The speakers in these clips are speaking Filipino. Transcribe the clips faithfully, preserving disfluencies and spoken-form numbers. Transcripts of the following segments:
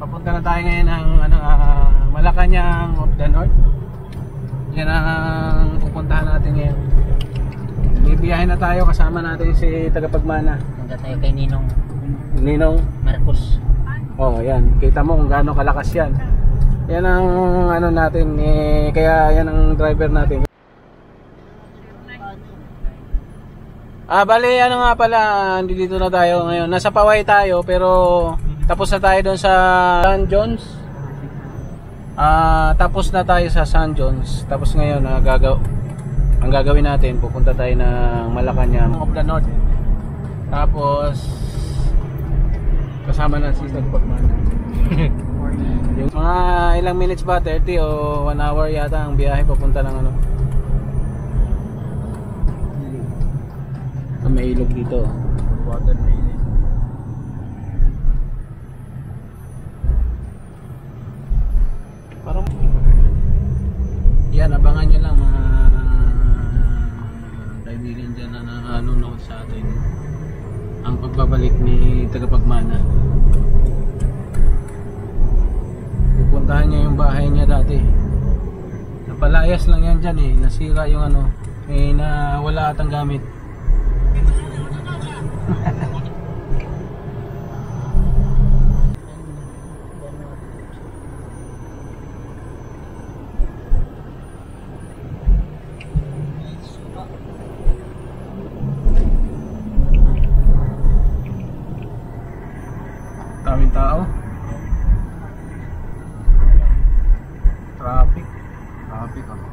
Papunta na tayo ngayon ng ano, uh, Malacanang of the North. Yan ang pupuntahan natin ngayon. Bibiyahin na tayo, kasama natin si tagapagmana. Punta tayo kay Ninong Ninong Marcos. Oh, yan. Kita mo kung gaano kalakas yan. Yan ang ano natin, eh, kaya yan ang driver natin. Ah, bali, ano nga pala, dito na tayo ngayon. Nasa Paway tayo, pero tapos na tayo doon sa San John's. Ah, tapos na tayo sa San John's. Tapos ngayon, ah, gagaw ang gagawin natin, pupunta tayo ng Malacanang of the North. Tapos kasama na si Tagpagmana. Yung mga ilang minutes ba, thirty o one hour yata ang biyahe papunta ng ano. May ilog dito. Water lily. Parang yan, abangan nyo lang mga kaibigan dyan na nanonood sa atin ang pagbabalik ni tagapagmana. Pupuntahan niya yung bahay niya dati. Napalayas lang yan dyan eh. Nasira yung ano, eh, na wala atang gamit. Daming tao. Traffic. Traffic oh.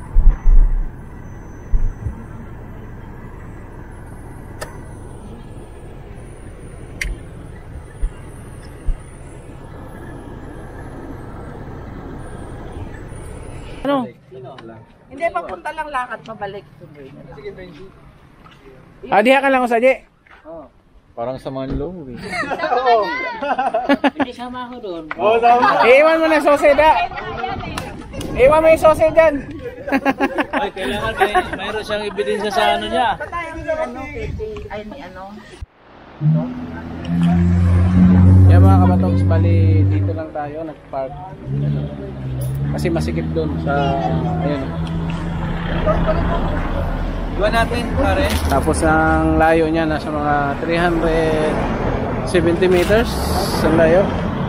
Ano? Hindi, papunta lang lakad, pabalik. Sige, Benji. Ah, diha ka lang ko sa di? Oo. Parang sa Manlong eh. Oo. Hindi sama ako doon. Oo, sama. Iiwan mo na sose da. Iiwan mo yung sose dyan. Ay, kailangan may, mayroon siyang ebidensya sa ano niya. Ano, ay, may ano. Yan mga kabatogs, bali dito lang tayo nag-park. Kasi masikip doon sa ayun. Iwan natin pare. Tapos ang layo niya nasa mga three hundred seventy meters ang layo.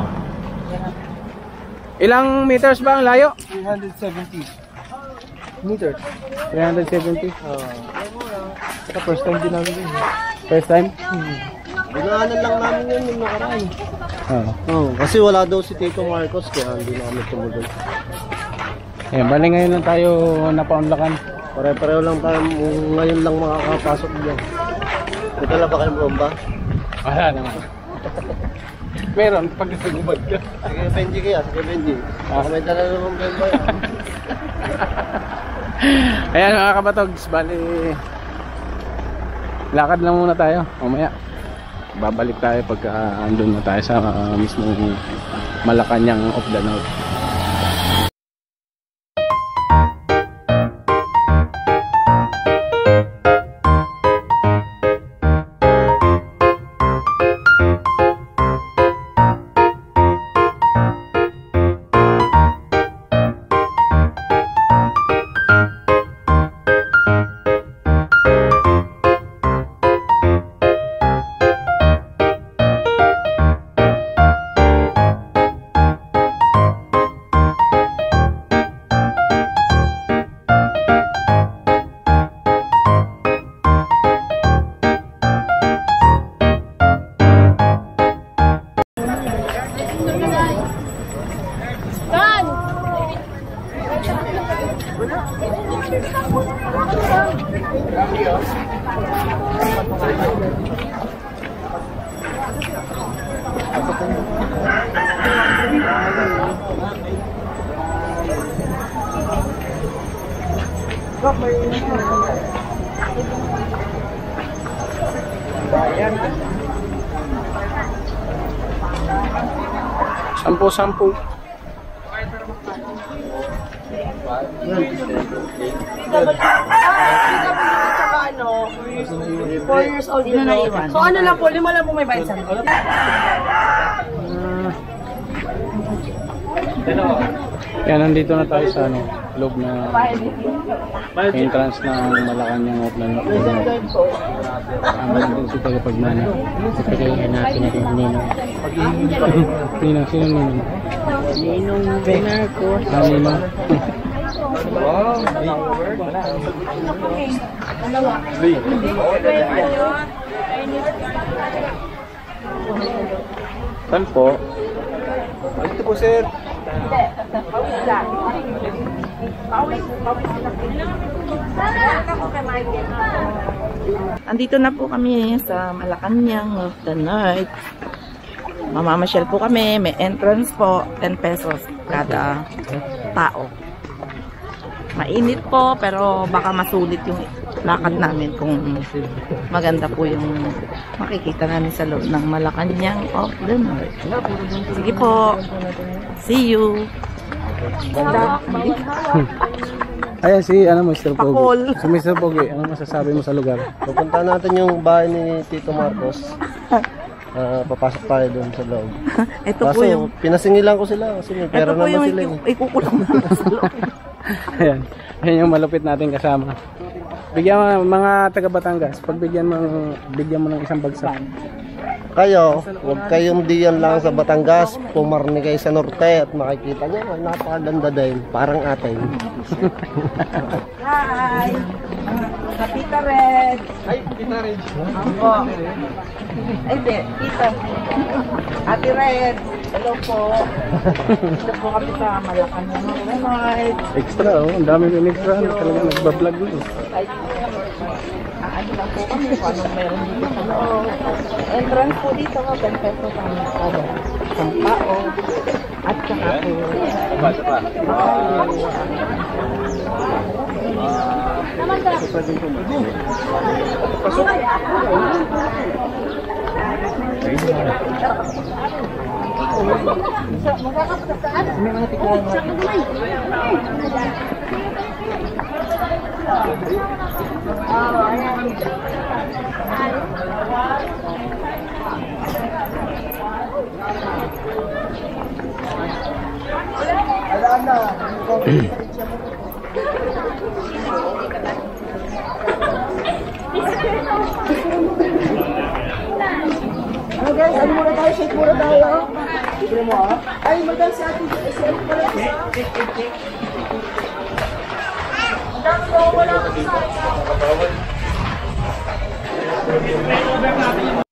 Ilang meters ba ang layo? three hundred seventy meters. three hundred seventy. Oh. Saka first time din namin yun. First time? Hmm. Dinaanan lang namin yun yung nakaraan. Oo. Oh, kasi wala daw si Tito Marcos kaya hindi na kami tumuloy. Eh, bali ngayon lang tayo napaunlakan. Pare-pareho lang tayo, ngayon lang makakapasok dyan. May dala ba kayong bomba? Wala naman. Meron, pag nagubad ka. Sige Benji kaya, sige Benji. Baka may dala naman bomba yan. Ayan mga kabatogs, bali lakad lang muna tayo. Mamaya babalik tayo pagka andun na tayo sa uh, mismong Malacanang of the North. Sampu-sampu. four years old din na iwan. So ano lang po, lima lang po may bayad sa amin. Kaya nandito na tayo sa ano, loob na entrance ng Malacanang Outland. Ang natin si tagapagmana. Pagkain natin natin yung ninong. Ninong, sino ninong? Ninong Benarcos. Ah, ninong. Saan po? Ito po, sir. Andito na po kami sa Malacanang of the North. Mamamasyal po kami. May entrance po. ten pesos kada tao. Mainit po pero baka masulit yung lakad namin kung maganda po yung makikita namin sa loob ng Malacanang of the North. Sige po. See you. Ganda. Ayan si ano, mister Pogi. Pakol. Si mister Pogi, ano masasabi mo sa lugar? Pupunta natin yung bahay ni Tito Marcos. Ah, papasok tayo doon sa loob. Ito Kaso, po yung pinasingilan ko sila kasi may pera ito po naman yung sila. eh. ikukulang mo sa loob. Ayan. Ayan yung malupit natin kasama. Bigyan mo mga taga Batangas, pagbigyan mo bigyan mo ng isang bagsak. Kayo, huwag kayong diyan lang sa Batangas, pumarni kayo sa norte at makikita nyo, napakaganda din, parang atin. Hi! Kapita Red! Ay, Pita Red! Ako! Ay, hindi. Tita. Ate Red! Hello po! Ito po kami sa Malacanang. Good Extra oh, ang dami yung extra. Talaga nagbablog na eh. Ano lang po kami kung anong meron dito sa loob. Entrance po dito, ten pesos ang kada isang tao. At saka po. May mga tikuan mo. Ah, guys, ano muna tayo? Shake muna tayo. Libre mo ah. Ay, magdang si Ate S M pala. Ang dami daw wala kasi.